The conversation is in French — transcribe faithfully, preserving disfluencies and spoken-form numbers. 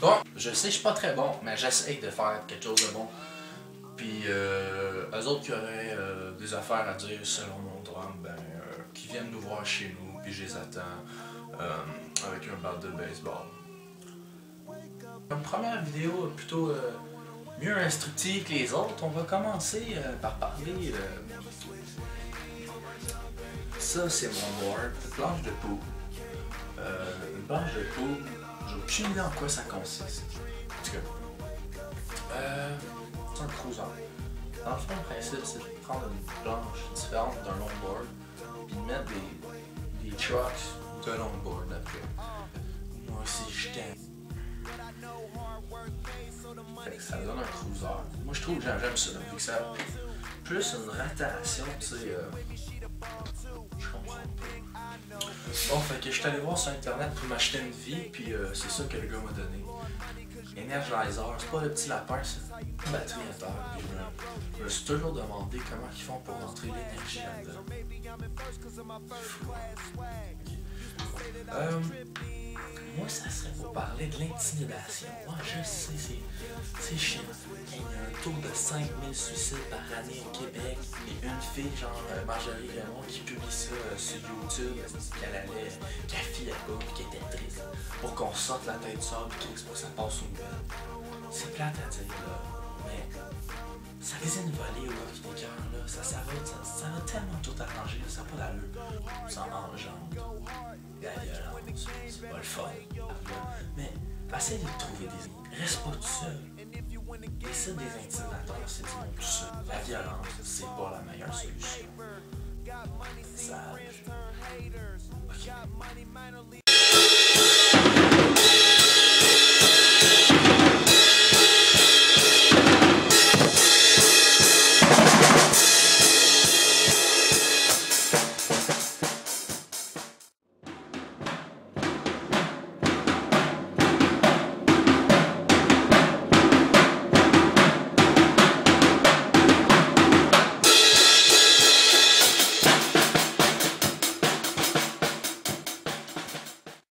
Bon, je sais, je suis pas très bon, mais j'essaye de faire quelque chose de bon. Puis, euh, eux autres qui auraient euh, des affaires à dire selon mon drame, ben, euh, qui viennent nous voir chez nous, puis je les attends euh, avec un bat de baseball. Une première vidéo plutôt euh, mieux instructive que les autres, on va commencer euh, par parler. Euh, ça, c'est mon board, une planche de pool. Euh, une planche de pool, j'ai aucune idée en quoi ça consiste. En tout cas, euh, c'est un cruiser. Dans le fond, le principe, c'est de prendre une planche différente d'un longboard, puis de mettre des, des trucks de longboard après. Moi aussi, je t'aime. Fait que ça donne un cruiser. Moi, je trouve que j'aime ça, vu que ça a plus une rotation, tu sais. Euh, je comprends pas. Bon, fait que je suis allé voir sur internet pour m'acheter une vie, puis euh, c'est ça que le gars m'a donné. Energizer, c'est pas le petit lapin, c'est une batterie à terre. Puis je, me, je me suis toujours demandé comment ils font pour rentrer l'énergie là-dedans. Euh, moi, ça serait pour parler de l'intimidation. Moi, je sais, c'est chiant. Il y a un taux de cinq mille suicides par année au Québec. Et une fille, genre euh, Marjorie Raymond, qui publie ça euh, sur YouTube, qu'elle allait, qu'elle filait pas, puis qu'elle était triste. Pour qu'on sorte la tête sort, puis tout, c'est pour que ça passe aux nouvelles. C'est plate à dire, là. Mais ça résine volée, là, qui t'écœure, là. Ça, ça, va, ça, ça va tellement tout arranger, là, ça n'a pas d'allure. Ça engendre la violence, c'est pas le fun. Mais essaye de trouver des amis. Reste pas tout seul. Et ça, des intimidateurs, c'est du monde tout seul. La violence, c'est pas la meilleure solution. Sage. Ok.